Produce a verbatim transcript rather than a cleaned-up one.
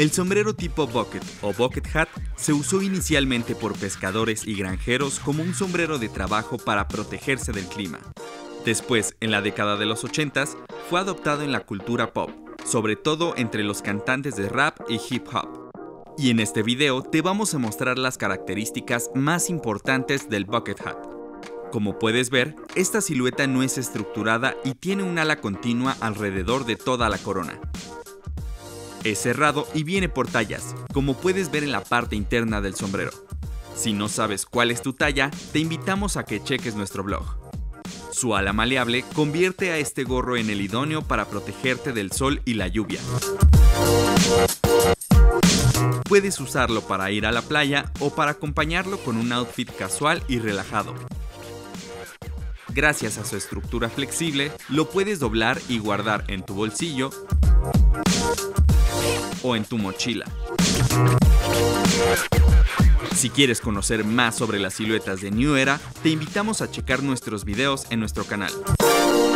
El sombrero tipo bucket o bucket hat se usó inicialmente por pescadores y granjeros como un sombrero de trabajo para protegerse del clima. Después, en la década de los ochentas, fue adoptado en la cultura pop, sobre todo entre los cantantes de rap y hip hop. Y en este video te vamos a mostrar las características más importantes del bucket hat. Como puedes ver, esta silueta no es estructurada y tiene un ala continua alrededor de toda la corona. Es cerrado y viene por tallas, como puedes ver en la parte interna del sombrero. Si no sabes cuál es tu talla, te invitamos a que cheques nuestro blog. Su ala maleable convierte a este gorro en el idóneo para protegerte del sol y la lluvia. Puedes usarlo para ir a la playa o para acompañarlo con un outfit casual y relajado. Gracias a su estructura flexible, lo puedes doblar y guardar en tu bolsillo o en tu mochila. Si quieres conocer más sobre las siluetas de New Era, te invitamos a checar nuestros videos en nuestro canal.